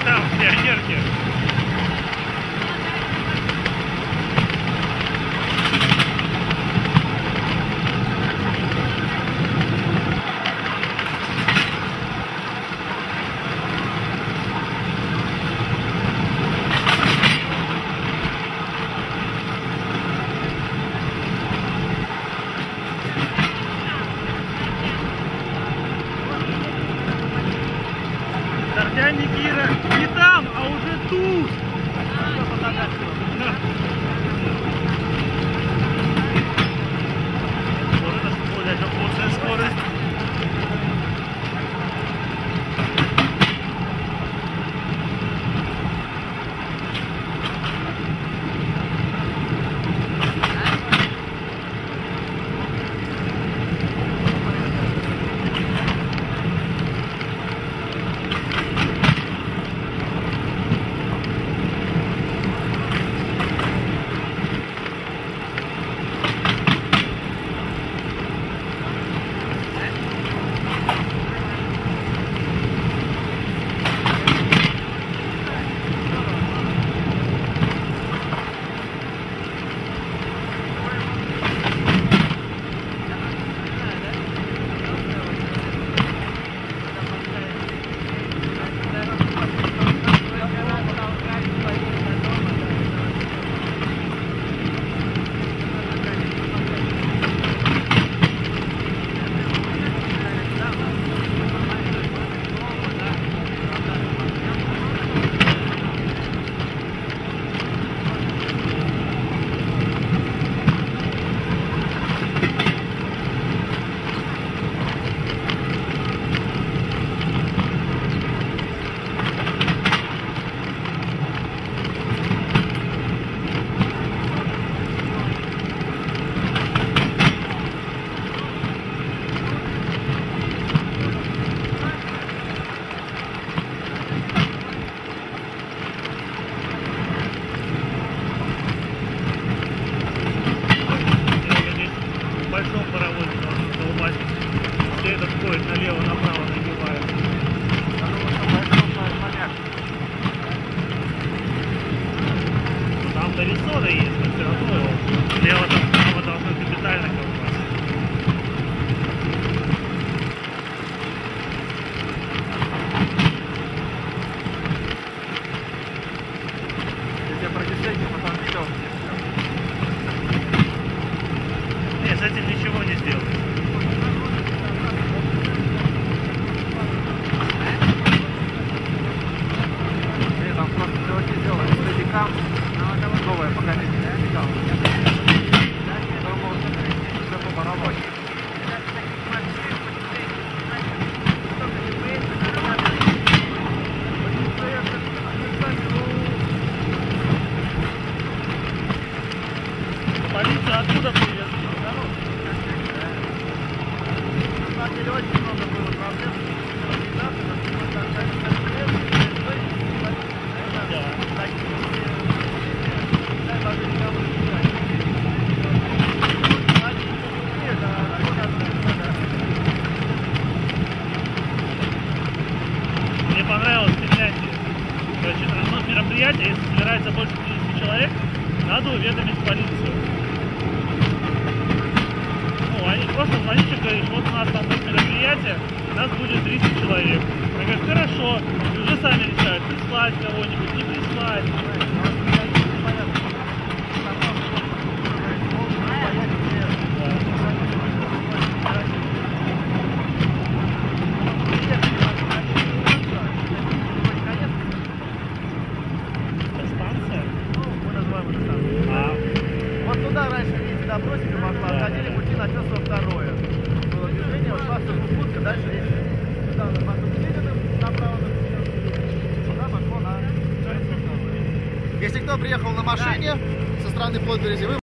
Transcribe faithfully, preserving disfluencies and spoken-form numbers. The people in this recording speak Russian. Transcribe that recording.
там пионерки. Хотя Никира не там, а уже тут. Вот это более комфортная скорость. Большом паровозе должен колбасить. Все этот поезд налево-направо нагибает. Там-то рессоры есть, но все равно его слева-направо должно капитально колбасить. Я про десятки потом видел. Нет, с этим ничего не сделаешь. Блин, там просто чуваки сделали стадикам. Новое поколение стадикам. Все по барабану. Полиция оттуда приедет. На деле очень много было проблем. Мне понравилось в Финляндии. Короче, одно мероприятие, если собирается больше пятидесяти человек, надо уведомить полицию. Ну, они просто звонишь и говоришь, вот у нас там будет мероприятие, нас будет тридцать человек. Они говорят, хорошо, и уже сами решают, прислать кого-нибудь, не прислать. Вот туда раньше, видите, до Просека пошла, да, ходили да. пути на Тесово второе. Было движение, ушла в Сургутку, дальше есть сюда на Бату-Селиным, направо, сюда пошло на Тесово второе. Если кто приехал на машине, да, со стороны Подберезья, вы